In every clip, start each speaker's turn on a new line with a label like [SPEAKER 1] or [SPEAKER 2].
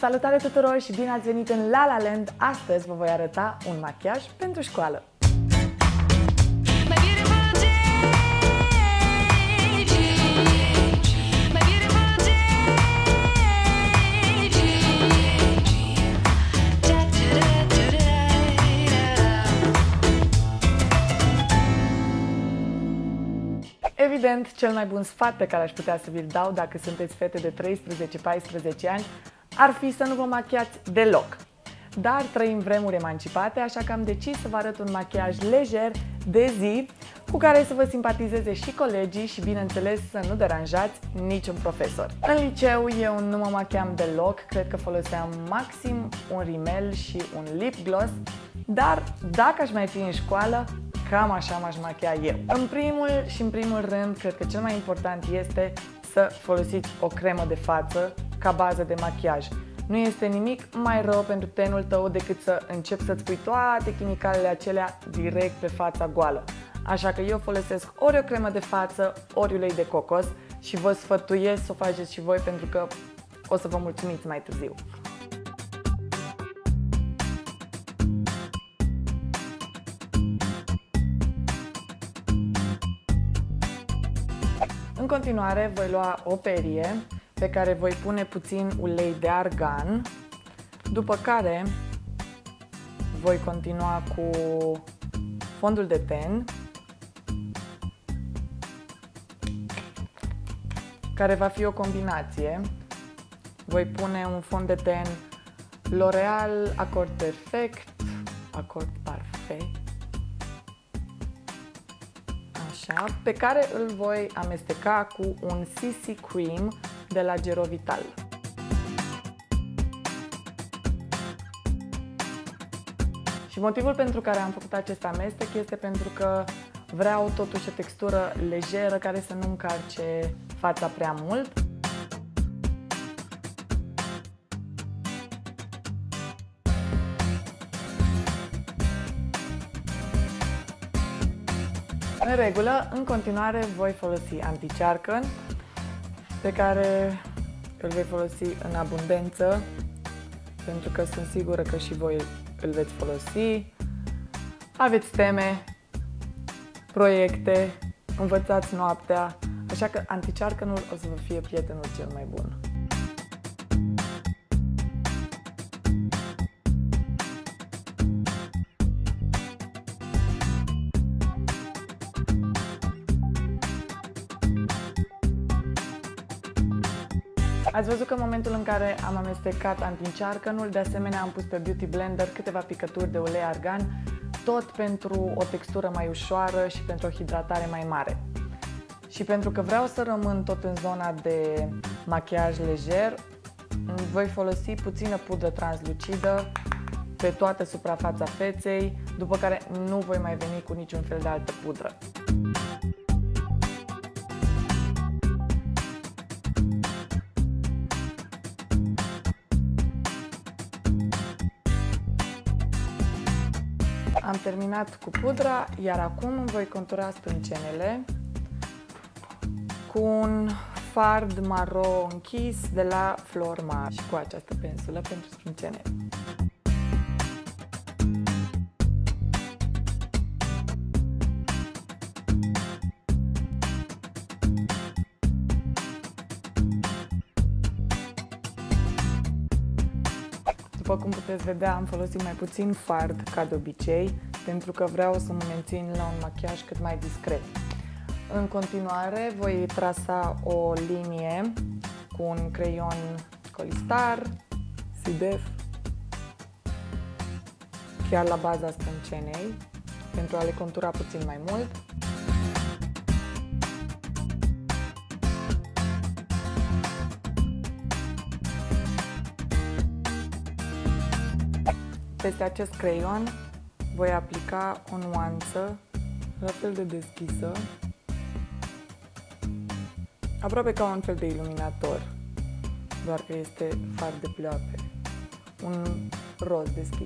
[SPEAKER 1] Salutare tuturor și bine ați venit în La La Land! Astăzi vă voi arăta un machiaj pentru școală. Evident, cel mai bun sfat pe care aș putea să vi-l dau dacă sunteți fete de 13-14 ani ar fi să nu vă machiați deloc. Dar trăim vremuri emancipate, așa că am decis să vă arăt un machiaj lejer, de zi, cu care să vă simpatizeze și colegii și, bineînțeles, să nu deranjați niciun profesor. În liceu eu nu mă machiam deloc, cred că foloseam maxim un rimel și un lip gloss, dar dacă aș mai fi în școală, cam așa m-aș machia eu. În primul rând, cred că cel mai important este să folosiți o cremă de față ca bază de machiaj. Nu este nimic mai rău pentru tenul tău decât să începi să-ți pui toate chimicalele acelea direct pe fața goală. Așa că eu folosesc ori o cremă de față, ori ulei de cocos și vă sfătuiesc să o faceți și voi pentru că o să vă mulțumiți mai târziu. În continuare voi lua o perie pe care voi pune puțin ulei de argan, după care voi continua cu fondul de ten, care va fi o combinație. Voi pune un fond de ten L'Oreal Accord Perfect, Accord Parfait, așa, pe care îl voi amesteca cu un CC Cream de la Gerovital. Și motivul pentru care am făcut acest amestec este pentru că vreau totuși o textură lejeră care să nu încarce fața prea mult. În regulă, în continuare voi folosi anticearcăn, pe care îl voi folosi în abundență, pentru că sunt sigură că și voi îl veți folosi. Aveți teme, proiecte, învățați noaptea, așa că anticearcănul o să vă fie prietenul cel mai bun. Ați văzut că în momentul în care am amestecat anticearcănul, de asemenea am pus pe Beauty Blender câteva picături de ulei argan, tot pentru o textură mai ușoară și pentru o hidratare mai mare. Și pentru că vreau să rămân tot în zona de machiaj lejer, voi folosi puțină pudră translucidă pe toată suprafața feței, după care nu voi mai veni cu niciun fel de altă pudră. Am terminat cu pudra, iar acum îmi voi contura sprâncenele cu un fard maro închis de la Flormar și cu această pensulă pentru sprâncene. După cum puteți vedea, am folosit mai puțin fard ca de obicei, pentru că vreau să mă mențin la un machiaj cât mai discret. În continuare, voi trasa o linie cu un creion Colistar, Sidef, chiar la baza sprâncenei, pentru a le contura puțin mai mult. Peste acest creion voi aplica o nuanță la fel de deschisă, aproape ca un fel de iluminator, doar că este fard de pleoape, un roz deschis.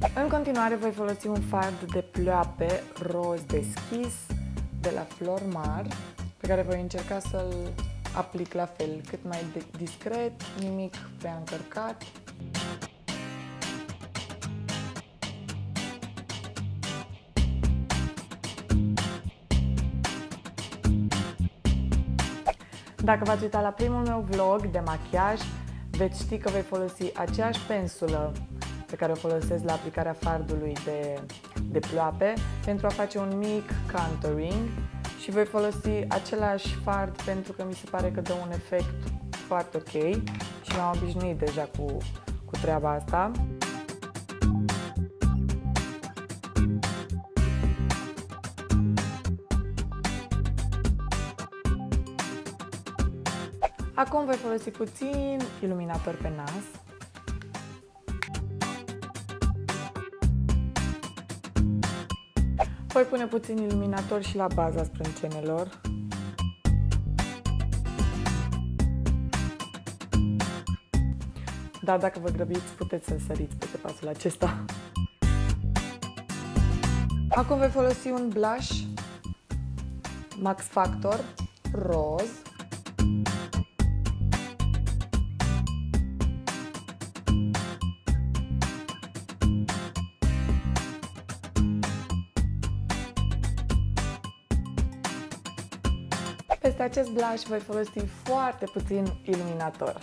[SPEAKER 1] În continuare voi folosi un fard de ploape roz deschis de la Flormar, pe care voi încerca să-l aplic la fel, cât mai discret, nimic prea încărcat. Dacă v-ați uitat la primul meu vlog de machiaj, veți ști că voi folosi aceeași pensulă pe care o folosesc la aplicarea fardului de ploape pentru a face un mic contouring și voi folosi același fard pentru că mi se pare că dă un efect foarte ok și m-am obișnuit deja cu treaba asta. Acum voi folosi puțin iluminator pe nas. Voi pune puțin iluminator și la baza sprâncenelor. Dar dacă vă grăbiți, puteți să săriți peste pasul acesta. Acum voi folosi un blush Max Factor roz. Peste acest blush voi folosi foarte puțin iluminator.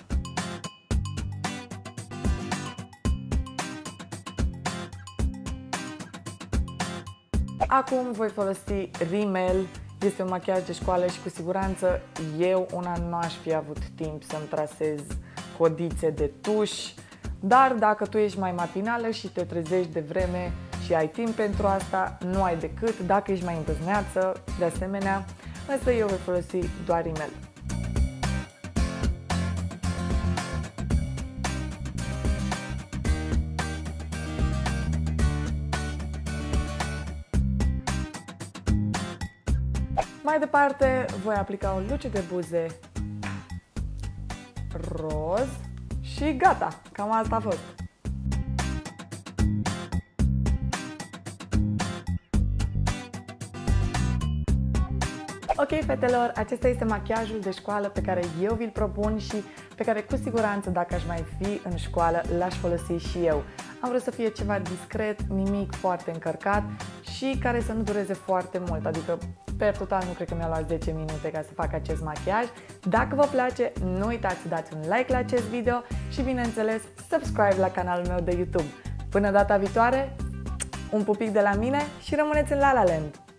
[SPEAKER 1] Acum voi folosi rimel. Este un machiaj de școală și cu siguranță eu una nu aș fi avut timp să-mi trasez codițe de tuș, dar dacă tu ești mai matinală și te trezești de vreme și ai timp pentru asta, nu ai decât, dacă ești mai îndrăzneață, de asemenea, însă eu voi folosi doar rimel. Mai departe voi aplica un luce de buze roz și gata, cam asta a fost. Ok, fetelor, acesta este machiajul de școală pe care eu vi-l propun și pe care cu siguranță, dacă aș mai fi în școală, l-aș folosi și eu. Am vrut să fie ceva discret, nimic foarte încărcat și care să nu dureze foarte mult, adică per total nu cred că mi-a luat 10 minute ca să fac acest machiaj. Dacă vă place, nu uitați să dați un like la acest video și, bineînțeles, subscribe la canalul meu de YouTube. Până data viitoare, un pupic de la mine și rămâneți în La La Land!